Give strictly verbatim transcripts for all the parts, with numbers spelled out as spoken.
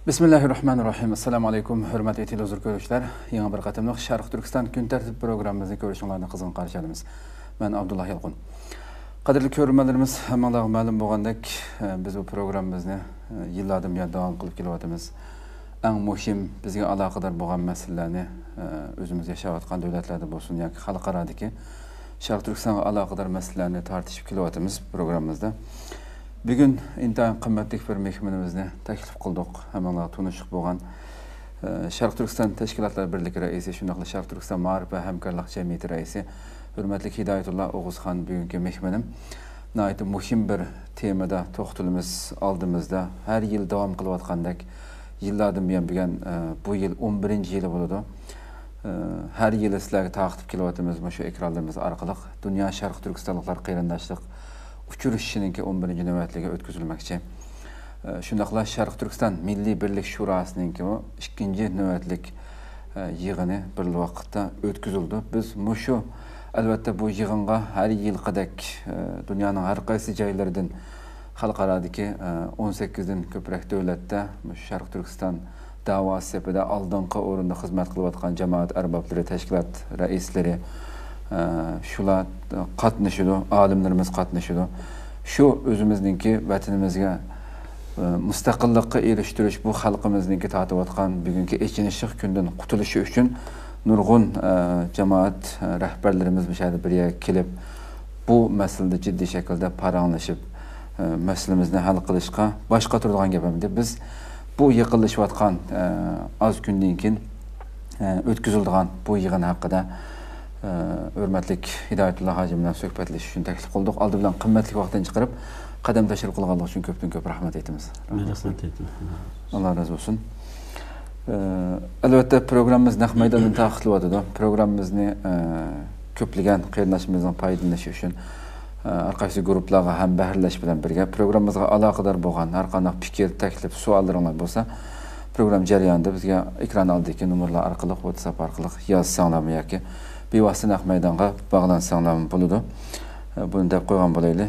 Bismillahirrahmanirrahim. Assalamu alaikum. Hürmet etili huzur görüşler. Yeni bir katımlık Şarkı Türkistan gün tertip programımızı görüşünlerine kızgın karşıladığımız. Ben Abdullah Yalqun. Kadirli körülmelerimiz hemen malum boğandaki biz bu programımızı yıllardan beri devam kılıp geliyoruz. En muhim bizge alakadar boğan meselelerini özümüz yaşayatkan devletlerde olsun yani halkaradaki Şarkı Türkistan'a alakadar meselelerini tartışıp geliyoruz programımızda. Bugün intayin kıymetlik bir mehmanimizni teklif kıldık. Hemen tanışık boğan Şarkı Türkistan Teşkilatlar Birliği Reisi, şundaqla Şarkı Türkistan Ma'arif ve Hemkarlık Cemiyeti Reisi, hürmetlik Hidayetullah Oğuzhan bugünkü mehmanim. Nəhayət muhim bir temada toxtulumuz aldığımızda her yıl devam kılıvatkandak yıllardan beri bugün bu yıl on birinci yılı buludu. Her yıl sizlerge taqtip kelivatımız şu ekranlarımız arkalık Dünya Şarkı Türkistanlıklar Qeyrindaşlıq uçuruşçininki on birinci növbətliğe ötküzülməkçi. Şundaqla Şarkı Türkistan Milli Birlik Şurasıninki o ikinci növbətlik yığını bir vaqtda ötküzüldü. Biz muşu elbette bu yığınğa her yıl kadar dünyanın her qaysı jaylarından xalqaradaki on sekizdin köprək dövlətdə Şarkı Türkistan davası sepede aldınqı orunda xizmət qılıbatqan cemaat erbabları, teşkilat reisleri şular qatnışıdı, alimlerimiz qatnışıdı. Şu özümüzdeki vətənimizə müstəqillikə erişdiriş bu xalqımızdaki tatıvatqan bugünkü ekinişik gündən qutuluşu üçün nurgun cemaat rəhbərlərimiz müşahidə bir yerə kelib bu məsələdə ciddi şəkildə paranlaşıb məsələmizni həll qilishqa başqa turduğan gəbəmdir. Biz bu yıqılışıvatqan az gündən keyin ötküzüldüğən bu yığın haqqında hürmetlik Hidayetullah hacimden söhbətləşiş üçün təklif qıldıq. Aldı bilan qimmatli vaxtdan çıxarıb qadam təşrif qılğanlıq üçün köpdən köp rahmet etdiniz. Rahmet etdim. Allah razı olsun. Elbette programımız naq meydandan taxtlıvadı. Programımızı köplügən qeyrindaşımızdan paydalanışı üçün arqaysı gruplarga hem bəhirləş bilan birgə programımızga alaqadar bolğan har qanday fikir, təklif, suallarınız bolsa program jarayonida bizga ekran oldidagi nomerlar orqali WhatsApp orqali yozsanglarmi yoki bevosita naq maydonga bog'lansanglarmi bo'ladi. Buni deb qo'ygan bo'laylik.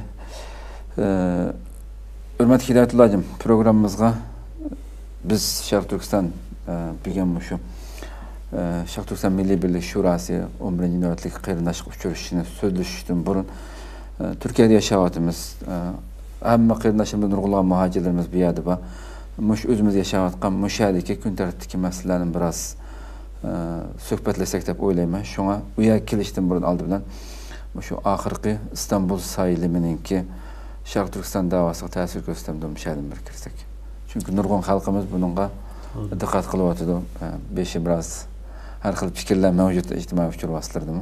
Hurmatli Hidoyatullahjim, programmamizga biz Şarkı Türkistan bilgan shu Şarkı Türkistan Milliy Birlik Şurasi on birinci navbatlik qeyrindaşlik uchrashishini so'zlashishdan burun Türkiye'de yaşayatımız, hamma qeyrindaşımız nurg'ulg'an muhacirlerimiz bu yerda bor. Mush o'zimiz yashayotgan mushadagi kun tartibdagi masalalarni biroz suhbatlasak deb o'ylayman. Shunga u yerga kelishdan burun oldi bilan shu oxirgi İstanbul saylimininki Şarkı Türkistan davosiga ta'sir ko'rsatgan mushadani bir kirsak. Chunki nurg'un xalqimiz bunga diqqat qilyapti. Beshi biroz har xil fikrlar mavjud ijtimoiy uchur vositalardami?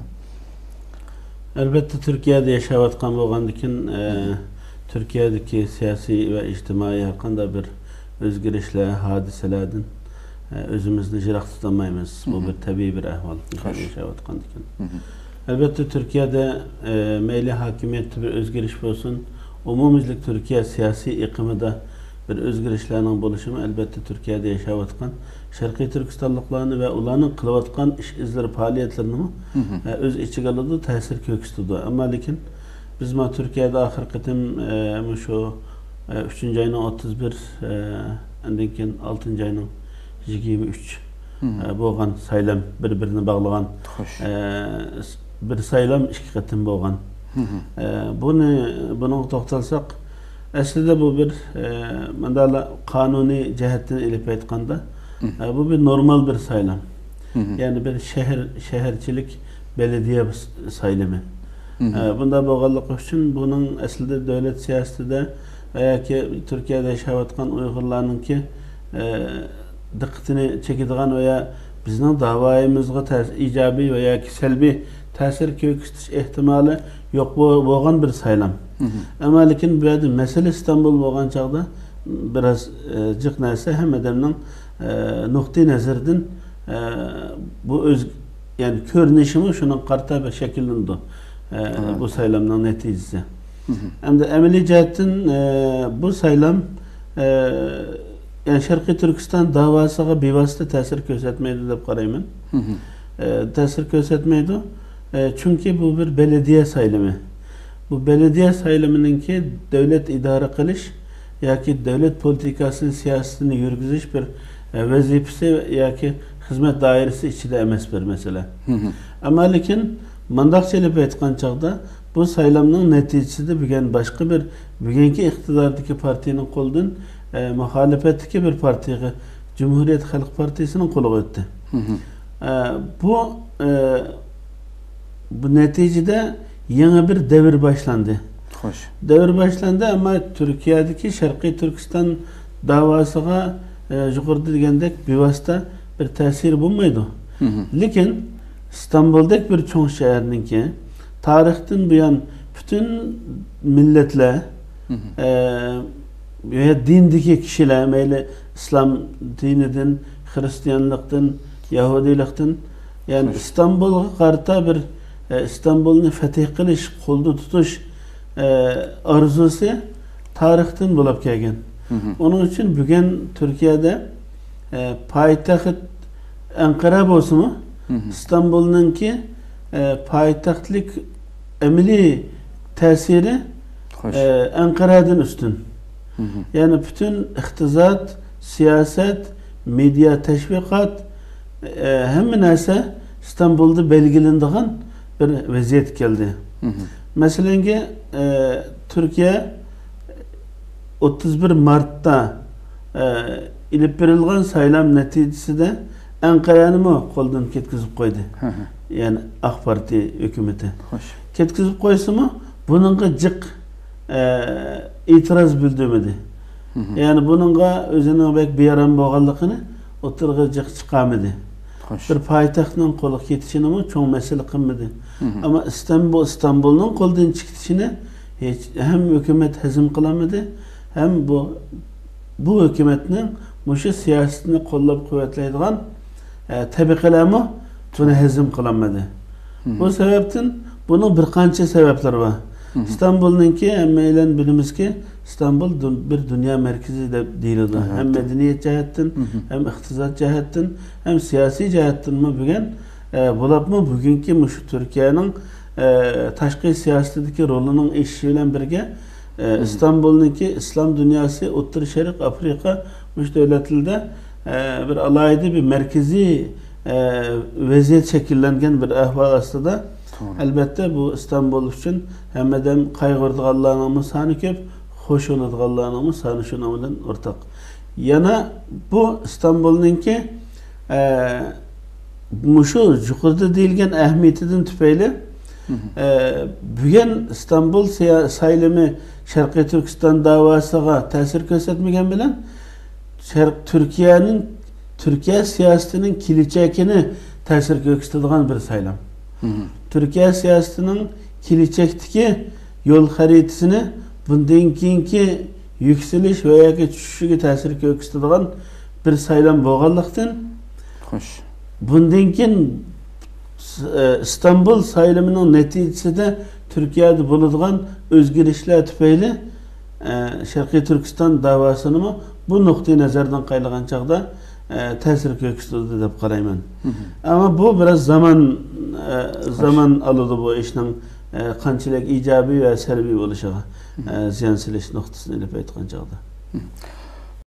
Elbette Türkiye'de yaşayotgan bo'lgandan e, Türkiye'deki siyasi ve ictimai hakkında bir özgürlükler, hadiselerden e, özümüzü jirak tutamayız. Bu bir tabii bir ahval. Yaşayotgan. Elbette Türkiye'de e, meyli hakimiyette bir özgürlük olsun. Umumizlik Türkiye siyasi iqimida bir özgürlüklerin buluşumu elbette Türkiye'de yaşayotgan Şarkı Türkistanlıklarını ve ulanın kılıvatkan iş izleri faaliyetlerini e, öz içi alıdı, tesir köküstüdü. Ama lakin biz ma Türkiye'de ahir kıtım e, şu e, üçüncü ayının otuz bir endinkin altıncı ayının yigirmi üç e, boğan saylam birbirini bağlayan e, bir saylam iki kıtım boğan. E, bunu bunu toxtalsak aslında bu bir e, mandala kanuni cihetten ilip aytqanda e, bu bir normal bir saylam. Hı hı. Yani bir şehir şehircilik belediye saylımı. Hı hı. E, bunda boğallık için bunun aslında devlet siyasetinde veya ki Türkiye'de yaşayotgan Uygurlarının ki e, dikkatini çekadigan veya bizning davayımızga ijobiy veya ki selbi ta'sir ko'rsatish ehtimoli yo'q bo'lgan bir saylam. Ama lakin bu yerda mesele İstanbul bo'lgan chog'da biraz e, jiq narsa ham odamning e, nuqtai nazardan e, bu öz yani ko'rinishimi shuni qarta bir shakllandi e, bu saylamning natijasi. Endi amaliy jihatdan e, bu saylam e, yani Şarkı Türkistan davosiga bevosita ta'sir ko'rsatmaydi deb qarayman. E, ta'sir ko'rsatmaydi. E, çünkü bu bir belediye saylımı. Bu belediye saylımınınki devlet idare kılış yoki devlet politikasını, siyasetini yürgüzüş bir e, vazifesi yoki hizmet dairesi içinde emas bir mesele. Ama lekin mandakçılık aytgan çağda bu saylamның neticesinde bugün başka bir bugünkü iktidardaki partinin kolundan e, muhalefetteki bir partiye Cumhuriyet Halk Partisi'nin kolu öttü. E, bu e, bu neticede yeni bir devir başlandı. Hoş. Devir başlandı ama Türkiye'deki Şarkı Türkistan davasına e, yukarıda degендek bir vasıta bir tesir bulmaydı. Lekin İstanbul'daki bir çoğu şehirninki tarihten bu yan bütün milletler e, ve dindeki kişiler meyle İslam dininden, Hristiyanlıktan, Yahudilikten yani İstanbul'a karta bir e, İstanbul'un fetih kılış, kolda tutuş e, arzusu tarihten bulup gelgen. Onun için bugün Türkiye'de e, payitaht Ankara olsun mu? İstanbul'unki e, payitahtlık emeli tesiri e, Ankara'dan üstün. Hı hı. Yani bütün iktizat, siyaset, medya teşvikat e, hemen neyse İstanbul'da belgelendiğin bir vaziyet geldi. Hı hı. Mesela ki e, Türkiye otuz bir Mart'ta e, ilip verilgen saylam neticesi de Ankara'nı mı koldan ketkizip koydu? Hı hı. Yani AK Parti hükümeti. Hoş. Ketkizip koysa mı bununla cık e, itiraz bildirmedi. Hı hı. Yani bununla özünün bek bir yaran boğallıkını oturga cık çıkamadı. Hoş. Bir payitahtının kolu ketişini mi çoğu mesele kılmadı. Ama İstanbul İstanbul'un koldan çıktığını hiç hem hükümet hezim kılamadı hem bu bu hükümetinin muşu siyasetini kollab kuvvetleydiğin e, tabakalarımı bunu hezim kılamadı. Bu sebepten bunun bir kança sebepleri var. İstanbul'unki emmeyle bilimiz ki İstanbul bir dünya merkezi de değildi. Evet. Hem medeniyet cihetten, hem iktizat cihetten, hem siyasi cihetten mi bugün e, bulap mı bugünkü şu Türkiye'nin e, taşkı siyasetindeki rolünün eşiğiyle birge e, İstanbul'unki İslam dünyası, Orta Şerik, Afrika müş devletinde e, bir alaydı bir merkezi e, vaziyet şekillengen bir ahval aslında. Tamam. Elbette bu İstanbul için hem de kaygırdıqallarımız sani köp, hoş onadıqallarımız sani şunamından ortak. Yana bu İstanbul'unki e, muşu yukarıda değilgen ehemmiyetinden tüpeyle e, bugün İstanbul saylimi Şarkı Türkistan davasına tesir göstermegen bilen Türkiye'nin Türkiye siyasetinin kiliçekini tesir gösterdiğin bir saylam. Hı hı. Türkiye siyasetinin kiliçekteki yol haritasını bundan keyinki yükseliş veya düşüşüge tesir gösterdiğin bir saylam boğallıktan hoş. Bundan keyin İstanbul saylamının neticesinde Türkiye'de bulunduğun özgürlükler tüpeyle Şarkı Türkistan davasını mı bu noktayı nazardan kaylagan çağda e, tesir gösterdi dep qarayman. Ama bu biraz zaman e, zaman aldı bu işin e, qanchalik ijobiy va salbiy bo'lishiga e, ziyon silish nuqtasini ilib aytgan chog'da.